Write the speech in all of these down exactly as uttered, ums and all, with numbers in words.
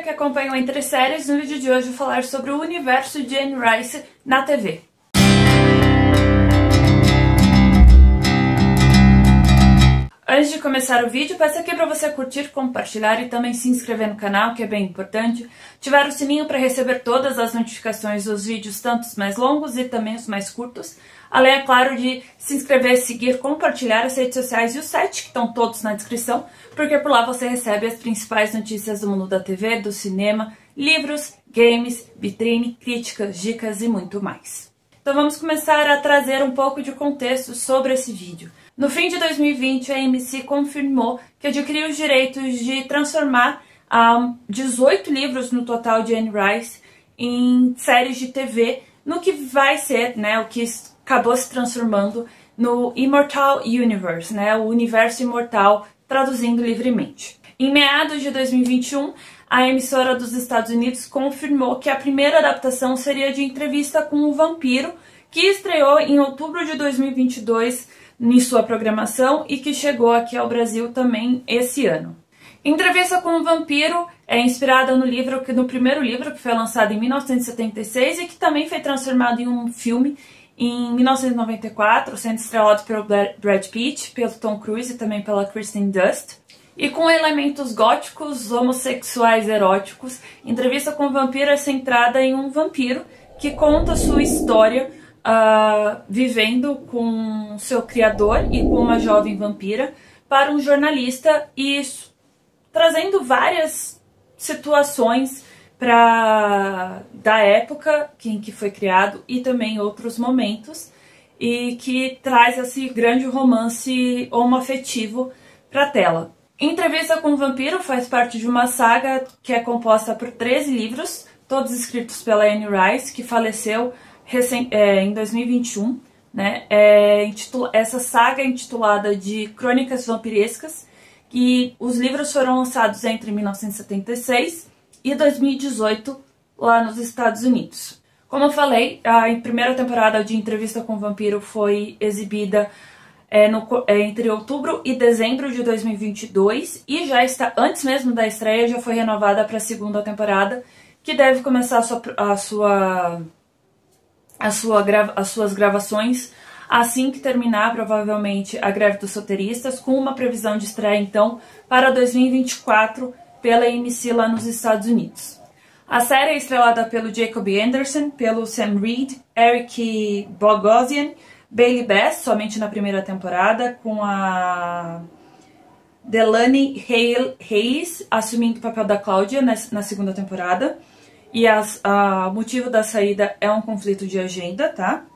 que acompanha o Entre Séries, no vídeo de hoje eu vou falar sobre o universo de Anne Rice na T V. Antes de começar o vídeo, peço aqui para você curtir, compartilhar e também se inscrever no canal, que é bem importante. Ativar o sininho para receber todas as notificações dos vídeos, tanto os mais longos e também os mais curtos. Além, é claro, de se inscrever, seguir, compartilhar as redes sociais e o site, que estão todos na descrição, porque por lá você recebe as principais notícias do mundo da T V, do cinema, livros, games, vitrine, críticas, dicas e muito mais. Então vamos começar a trazer um pouco de contexto sobre esse vídeo. No fim de dois mil e vinte, a A M C confirmou que adquiriu os direitos de transformar um, dezoito livros no total de Anne Rice em séries de T V, no que vai ser, né, o que acabou se transformando no Immortal Universe, né, o universo imortal, traduzindo livremente. Em meados de dois mil e vinte e um, a emissora dos Estados Unidos confirmou que a primeira adaptação seria de Entrevista com o Vampiro, que estreou em outubro de dois mil e vinte e dois em sua programação e que chegou aqui ao Brasil também esse ano. Entrevista com o Vampiro é inspirada no livro, no primeiro livro, que foi lançado em mil novecentos e setenta e seis e que também foi transformado em um filme em mil novecentos e noventa e quatro, sendo estrelado pelo Brad Pitt, pelo Tom Cruise e também pela Kristen Dunst. E com elementos góticos, homossexuais, eróticos, Entrevista com o Vampiro é centrada em um vampiro que conta sua história uh, vivendo com seu criador e com uma jovem vampira para um jornalista e trazendo várias situações pra, da época em que foi criado e também outros momentos, e que traz esse grande romance homoafetivo para a tela. Entrevista com o Vampiro faz parte de uma saga que é composta por treze livros, todos escritos pela Anne Rice, que faleceu é, em dois mil e vinte e um. Né? É, essa saga é intitulada de Crônicas Vampirescas, e os livros foram lançados entre mil novecentos e setenta e seis e dois mil e dezoito lá nos Estados Unidos. Como eu falei, a primeira temporada de Entrevista com o Vampiro foi exibida é, no, é, entre outubro e dezembro de dois mil e vinte e dois e já está, antes mesmo da estreia, já foi renovada para a segunda temporada, que deve começar a sua, a sua, a sua, as suas gravações assim que terminar, provavelmente, a greve dos roteiristas, com uma previsão de estreia, então, para dois mil e vinte e quatro, pela A M C lá nos Estados Unidos. A série é estrelada pelo Jacob Anderson, pelo Sam Reed, Eric Bogosian, Bailey Bass, somente na primeira temporada, com a Delaney Hayes assumindo o papel da Cláudia na segunda temporada. E o motivo da saída é um conflito de agenda, tá?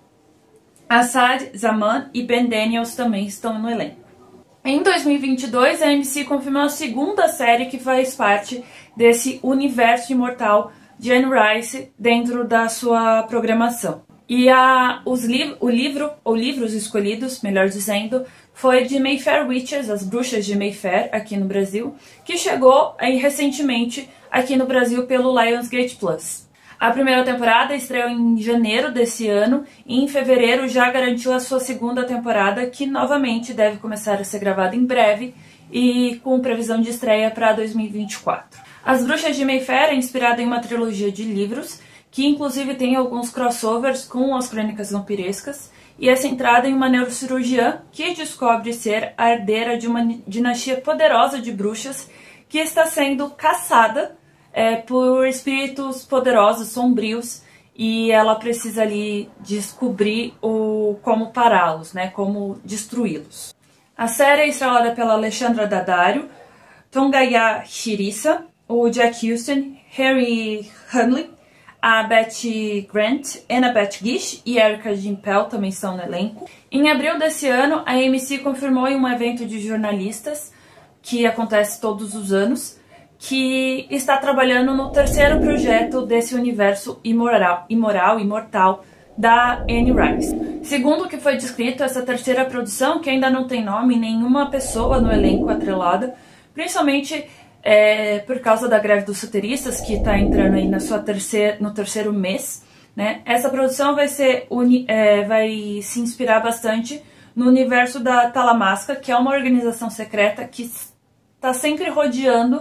Asad Zaman e Ben Daniels também estão no elenco. Em dois mil e vinte e dois, a A M C confirmou a segunda série que faz parte desse universo imortal de Anne Rice dentro da sua programação. E a, os li o livro, ou livros escolhidos, melhor dizendo, foi de Mayfair Witches, As Bruxas de Mayfair, aqui no Brasil, que chegou aí, recentemente aqui no Brasil pelo Lionsgate Plus. A primeira temporada estreou em janeiro desse ano e em fevereiro já garantiu a sua segunda temporada, que novamente deve começar a ser gravada em breve e com previsão de estreia para dois mil e vinte e quatro. As Bruxas de Mayfair é inspirada em uma trilogia de livros, que inclusive tem alguns crossovers com as Crônicas Vampirescas, e é centrada em uma neurocirurgiã que descobre ser a herdeira de uma dinastia poderosa de bruxas que está sendo caçada É, por espíritos poderosos, sombrios, e ela precisa ali descobrir o, como pará-los, né, como destruí-los. A série é estrelada pela Alexandra Daddario, Tongaia Shirisa, o Jack Huston, Harry Hunley, a Betty Grant, Annabeth Gish e Erica Gimpel também estão no elenco. Em abril desse ano, a A M C confirmou em um evento de jornalistas, que acontece todos os anos, que está trabalhando no terceiro projeto desse universo imoral, imoral, imortal da Anne Rice. Segundo o que foi descrito, essa terceira produção, que ainda não tem nome, nenhuma pessoa no elenco atrelada, principalmente é, por causa da greve dos roteiristas, que está entrando aí na sua terceira, no terceiro mês, né? Essa produção vai, ser, uni, é, vai se inspirar bastante no universo da Talamasca, que é uma organização secreta que está sempre rodeando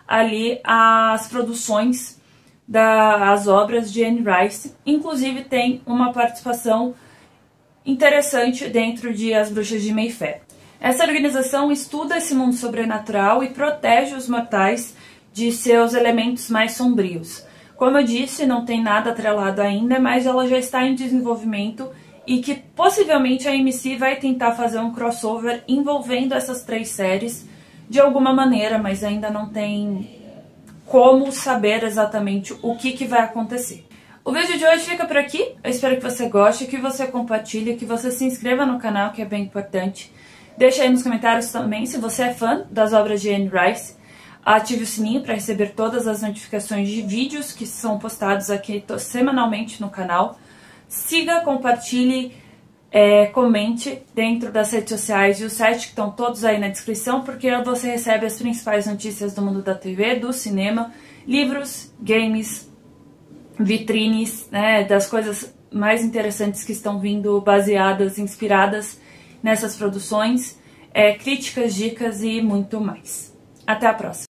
ali as produções das obras de Anne Rice. Inclusive tem uma participação interessante dentro de As Bruxas de Mayfair. Essa organização estuda esse mundo sobrenatural e protege os mortais de seus elementos mais sombrios. Como eu disse, não tem nada atrelado ainda, mas ela já está em desenvolvimento e que possivelmente a A M C vai tentar fazer um crossover envolvendo essas três séries de alguma maneira, mas ainda não tem como saber exatamente o que, que vai acontecer. O vídeo de hoje fica por aqui, eu espero que você goste, que você compartilhe, que você se inscreva no canal, que é bem importante. Deixa aí nos comentários também se você é fã das obras de Anne Rice. Ative o sininho para receber todas as notificações de vídeos que são postados aqui semanalmente no canal. Siga, compartilhe, é, comente dentro das redes sociais e o site que estão todos aí na descrição, porque você recebe as principais notícias do mundo da T V, do cinema, livros, games, vitrines, né, das coisas mais interessantes que estão vindo baseadas, inspiradas nessas produções, é, críticas, dicas e muito mais. Até a próxima!